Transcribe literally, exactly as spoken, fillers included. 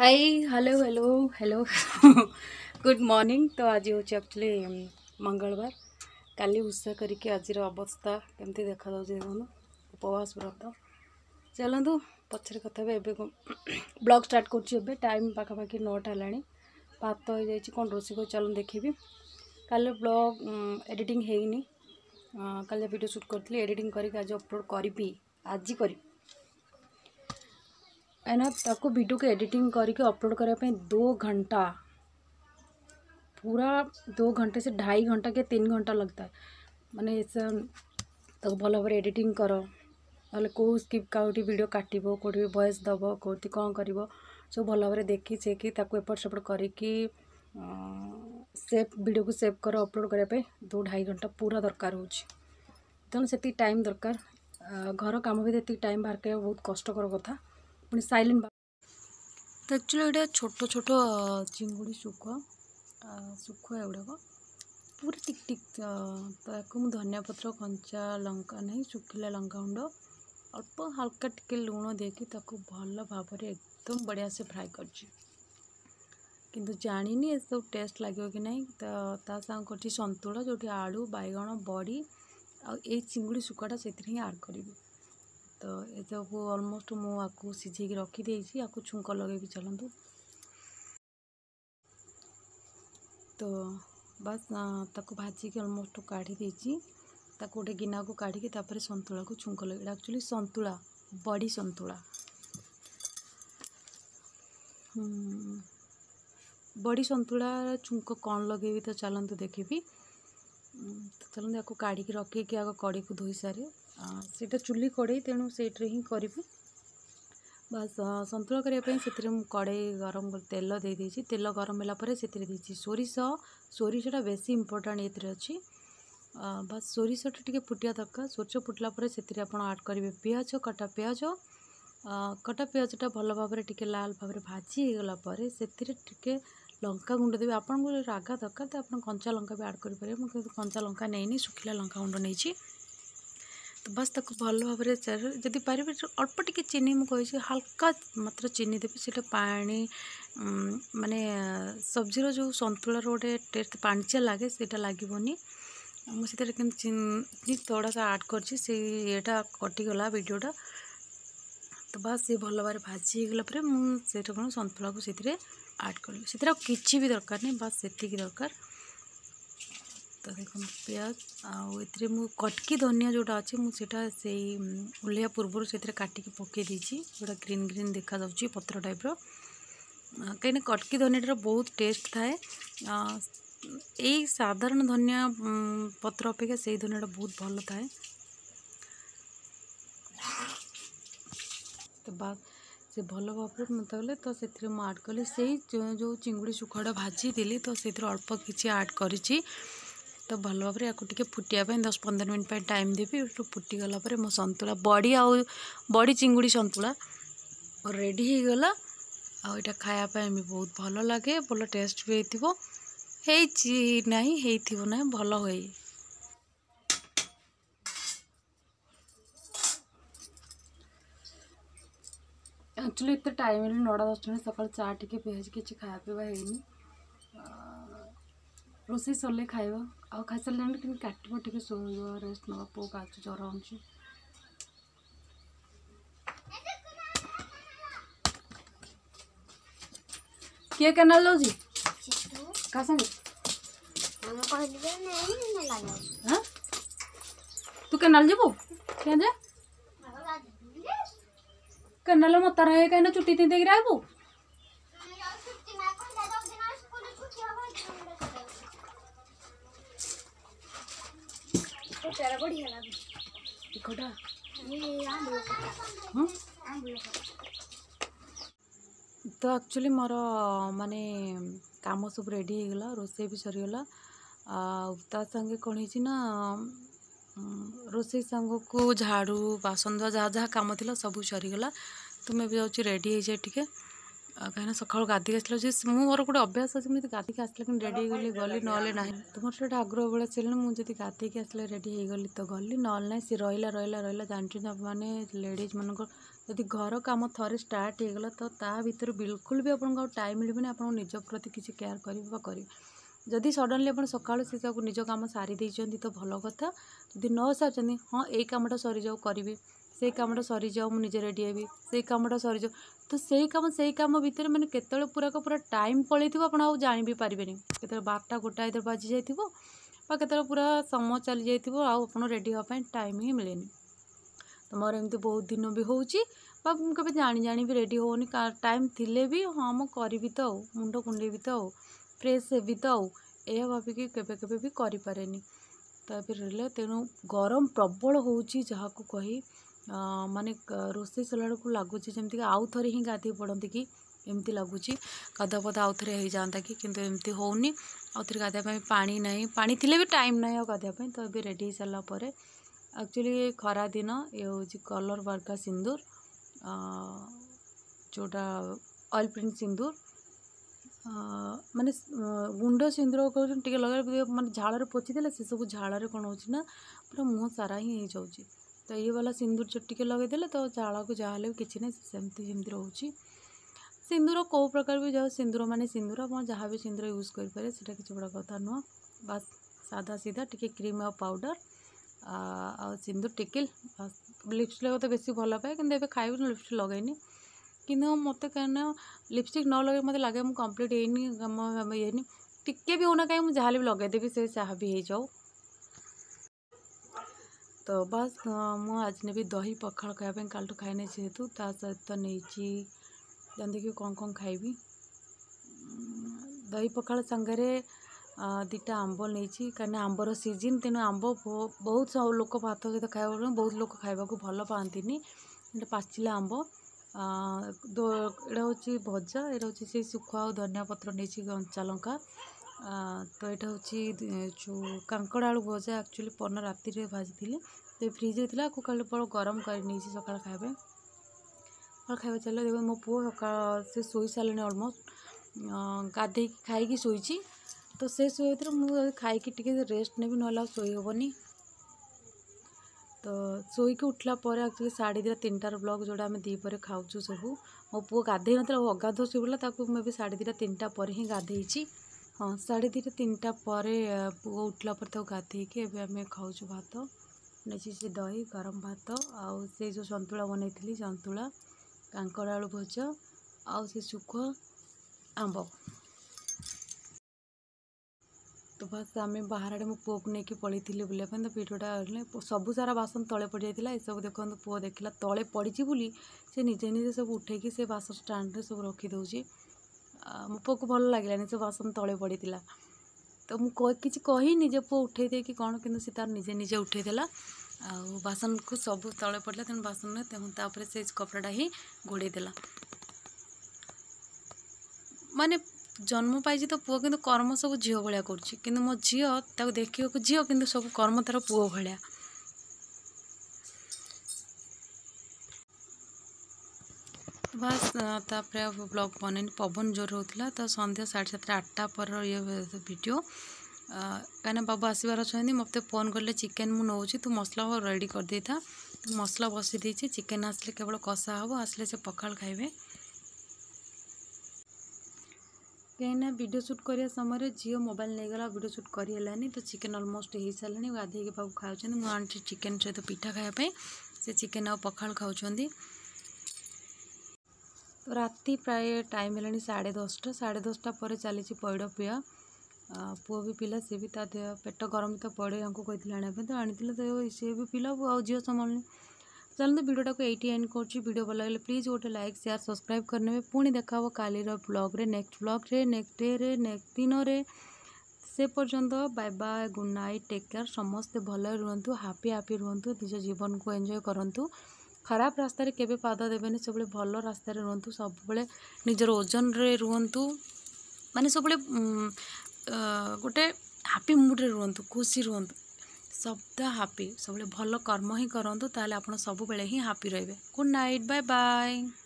हाय hello hello hello good morning. तो आज हूँ एक्चुअली मंगलवार काली उषा करके आज अवस्था केमती देखा देखूँ उपवास व्रत चलतु पचर कथा एवं ब्लॉग स्टार्ट कर टाइम पाखापाखि नौटा है भात हो जाए कौन रोषे को चलो देखी काल ब्लॉग एडिटिंग हैनी काल वीडियो शूट करी एडिटिंग करके आज अपलोड करी आज करी एना ताको वीडियो को एडिटिंग करके अपलोड करने दो घंटा पूरा दो घंटे से ढाई घंटा के तीन घंटा लगता है माने ऐसा तो भल भाव एडिटिंग कर ना कौ स्किप कौटी वीडियो काटो कौटी वॉइस दब कौटी कौन कर सब भल भाव देखी चेक एपट सेपट करके सेव वीडियो को सेव कर अपलोड करने दो ढाई घंटा पूरा दरकार हो तेणु से टाइम दरकार घर काम भी ये टाइम बाहर कर बहुत कष्टर कथा पुणी साइलेंट तो एक्चुअली ये छोट छोट चिंगुड़ी सुखुआ सुखुआ एगुड़ाक पूरा टिक टिक तो या धनिया पत्र कंचा लंका नहीं सुखिला लंका गुंड अल्प हल्का टिके लुण देकी भल भाव एकदम बढ़िया से फ्राए करछि किंतु जानी ये सब टेस्ट लगे कि नहीं तो ता सांग कर संतुला जो आलू बैगण बड़ी आ चिंगुड़ी सुखुआटा से आड करी तो ये सब ऑलमोस्ट मुझे सीझे रखी आपको छुंक लगे भी चलतु तो बस ताको भाजिक ऑलमोस्ट काढ़ी देती गोटे गिना को काढ़ी तापर संतुला को छुंक लगे एक्चुअली संतुला बड़ी संतुला बड़ी संतुला छुंक कौन लगे तो चलतु देखी तो चलते आपको काढ़ी रखिकी आग कड़ी को धोई सारे सीटा चुली कड़े तेणु से ही करी बस संतुला करने से कड़े गरम कर तेल दे देती तेल गरम होगापर से सोरिष सोरिषटा बेसी इम्पोर्टाट ये अच्छी बस सोरिषटा टी फुटिया दरकार सोरिष फुटला से आप आड करेंगे पियाज कटा पियाज कटा पियाजटा भल भाव में लाल भाव में भाजी होगला से लंका गुंड देवी आपको रागा दरकार तो आप कंचा लंका भी आड करेंगे मुझे कंचा लंका नहीं सुखिला लंका गुंड नहीं तो बस ताको भल भाव में जदि पारे अल्प टिके चीनी मुझे हल्का मात्र चीनी देवी से पानी माने सब्जीर जो संतुलार गोटे टेस्ट पाणिचिया लगे से लगभग मुझे चीनी थोड़ा सा आड करटा कटिगला वीडियोटा तो बस ये भल भाव भाजी होगला मुझे कौन संतुला को से आड करी से किसी भी दरकार नहीं बस से दरकार तो देखो प्याज आते कटकी धनिया जोटा अच्छे मुझे से उल्लिया पूर्व से काटिकी पकई देती जोटा ग्रीन ग्रीन देखा जाऊँगी पत्र टाइप कहीं कटकी धनिया बहुत टेस्ट थाए यही साधारण धनिया पत्र अपेक्षा से धनिया बहुत भल थाए तो बात से भल भाव मतलब तो से आड कली से जो चिंगुड़ी सुखुआटा भाजी देली तो से अल्प किसी आड करी तो भल भाव में आपको टे फुटिया दस पंद्रह मिनट टाइम देवी फुटीगला मो संतुला बड़ी आउ बड़ी चिंगुड़ी संतुला रेडी हो गला आटा खायापी भी बहुत भल लगे भल टेस्ट भी हो ना भल हो एक्चुअली इतने टाइम नौटा दस मिनट सकाल चा टी पिज किसी खाया पीवा है रोसे सरले खाइबा आ खाई सारे कि काटो टे रेस्ट ना पो आज जर हो किए केनाल जाऊँ क्या संगे तू केनाल जीवु क्या जे केनाल मत रहे कहीं चुट्टी ती देख आबू तो एक्चुअली मोर माने काम सब रेडी हो गला रोसे भी सरीगला ता संगे कौन है रोसे सांग को झाड़ू बासन धुआ जहाँ जहाँ कम थी सब सरीगला तो मैं भी जाऊँ रेडी हो जाए टे कहीं सका गाधी आसला मोर गोटे अभ्यास अच्छे मुझे गाधी आसला कि रेडी गली गली ना ना तुम से आग्रह भाई चलने मुझे गाधी आसले रेडी हो गली तो गली ना ना सी रहा रहा रहा जानते मैंने लेडीज मान जदि घर काम थरे स्टार्ट हो गला तो ता भीतर बिल्कुल भी आपको टाइम मिलबनी आप निज प्रति किसी केयर करेंगे करेंगे। जदि सडनली आप सकाल से निज काम सारी देइछंती तो भल कथा। जदि न सारी हाँ यही कमटा सरी जाऊ करी से कमटा सरी जाऊ मुझे रेडी हेबी से कमटा सरी जाऊ तो से कम से कम भितर मैंने केतले पूरा का पूरा टाइम पलि आप जानी भी पारे के बारटा गोटा इधर बाजी जाइए केतले पूरा समय चली जाइए आप रेडी हाँपाई टाइम ही मिले। तो मोर एमती बहुत दिन भी होची मुझे जानी जानी भी रेडी होनी टाइम थिले भी हाँ मु करी तो मुंड कुंडे भी तो फ्रेश हेबी तो यह भाविकी केबे केबे भी करि पारेनी। तो फिर तेणु गरम प्रबल होची जहाँ को कही माने रोषे सला को लगुच जमती आउ थे ही गाधे पड़ती कि एमती लगुच गाधा पदा आउ थे हो जाता कि किंतु एमती होनी आउ थे गाधा पानी नहीं पानी थिले भी टाइम नहीं आ गाधा तो ये रेडी हो सारा पर एक्चुअली खरा दिन ये हूँ कलर वर्का सिंदूर जोटा ऑयल प्रिंट सिंदूर माने गुंड सिंदूर कौन टे लगे माने झाड़ पोछीदे से सब झाड़ कौन हो पूरा मुँह सारा ही हो जाऊँगी। तो ये वाला सिंदूर जो टे लगेदे तो झाड़ को जहाँ भी किसी ना सेमती सेमती रोचे सिंदूर कौ प्रकार भी जाओ सिंदूर माने सिंदूर आप जहाँ भी सिंदूर यूज करें से किसी बड़ा कथा नुह बस सादा सीधा टिके क्रीम और पाउडर आ सिंदूर टिकिल लिपस्टिक तो बेसी भल पाए कि खाइब लिपस्टिक लगेनी कि मत कहीं लिपस्टिक न लगे मत लगे मुझे कम्प्लीट होनी ये टिके भी होना कहीं मुझे जहाँ भी लगेदेवी से चाह भी हो जाओ। तो बस मुझे आज ने भी दही पखाल खायापी काल तो खाई जेहेतु ता सहित नहीं देखिए कौन कौन खाइबी दही पखाल सांगरे दुटा आंब नहीं कहीं आंबर सीजन तेणु आंब बहुत लोक भात सहित खाया बहुत लोक खावा भल पाती पाचिला आंब यहाँ हूँ भजा यहाँ हूँ से सुखुआ और धनिया पत्र नहीं कंचा लंका तो यहाँ हूँ जो कांकड़ आलू भजा एक्चुअली पन राति भाजी तो फ्रिज होता को कल बड़ गरम कर सका खाए सका खाଇବା चलो देखो मो पुओ सका से शोई सारे अलमोस्ट गाधे खाई शोची तो से शोते मुझे खाई रेस्ट ने भी ना शोई हेनी। तो शोक उठला एक्चुअली साढ़े दुटा तीन टार ब्लॉग जोड़ा आम दीपर खाऊँ सब मो पु गाधे ना अगाध शोला मैं भी साढ़े दुटा तीन टापर ही गाधे हाँ साढ़े दुटा तीन टापर पु उठला गाधे आम खाऊँ भात नहीं से दही गरम भात आउ से जो संतुला बनई संतुला कांकड़ आलू भजा आउ से सुखुआ आंब। तो बस आम बाहर आड़े मो पुओ को लेकिन पलि बुलाप तो भिडटा सबू सारा बासन तले पड़ जाता है सब देखो पुओ देखला तले पड़ी बोली से निजे निजे सब उठेकी से बासन स्टाण्ड सब रखीदे मो पुओ को भल लगे सब बासन तले पड़ा तो मुझे किसी कही निजे पुओ उठे दे कि कौन कि तार निजे निजे उठेदेला आ बासन को सब तले पड़ा तेणु बासन तेनालीपर से कपड़ा ही घोड़े देला माने जन्म पाई तो पुओ किंतु कर्म सब झील भाया कर मो झील देखा झील कि सब कर्म तार पुओ भाया। बस तापर ब्लॉग बन पवन जोर होता तो सन्ध्या साढ़े सात आठटा पर ये वीडियो कहीं बाबू आसबार अच्छा मत फोन कले चिकेन मु नौ तू मसला रेडी कर दे था तो मसला बसी देती चिकेन आसले केवल कषा हम आसले से पखाल खाइबे कहीं वीडियो शूट करने समय झील मोबाइल नहीं गला वीडियो शूट करनी तो चिकेन अलमोस्ट हो सारे गाधे बाबू खाऊँ मुझे चिकेन सहित पिठा खायापी से चिकेन आ पखाल खाऊँ। तो राति प्राय टाइम है साढ़े दसटा साढ़े दसटा पर चली पैड़ पिया पुओ भी पिला सी भी ता पेट गरम तो पड़े हमको कहते आने तो आनी तो सी भी पिला आ झील संभालनी। चलते वीडियोटा को एटी एंड कर वीडियो भल लगे प्लीज गोटे लाइक शेयर सब्सक्राइब करने पुणी देखा काली ब्लॉग रे नेक्स्ट ब्लॉग रे नेक्स्ट डे रे नेक्स्ट दिन रे से पर्यंत bye bye good night take care समस्ते भल रुहतु हापी हापी रुहतु निज जीवन को एंजॉय करंतु खराब रास्तार केबे पाद देवेनि सब भल रास्तार रुहतु सब निजर ओजन रे रुहतु माने सब गोटे हापी मुड रे रुहतु खुशी रुहतु सब हापी सब भल कर्म ही करंतु ताले आपण सब बेले ही हापी रहिबे। Good night bye bye.